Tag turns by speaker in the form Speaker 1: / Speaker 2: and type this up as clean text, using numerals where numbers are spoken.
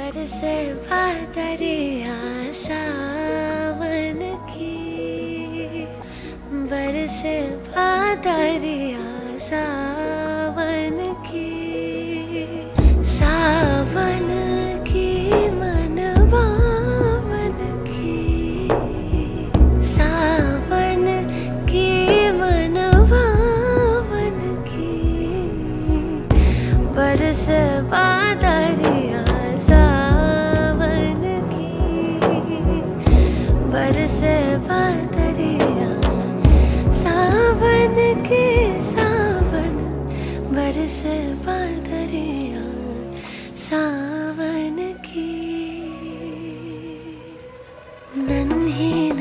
Speaker 1: बरसे बादरिया सावन की, बरसे बादरिया सावन की, सावन की मन बावन की, सावन की मन बावन की, बरसे बादरिया सावन की, बरसे बादरिया सावन की, सावन बरसे बादरिया सावन की। नन्ही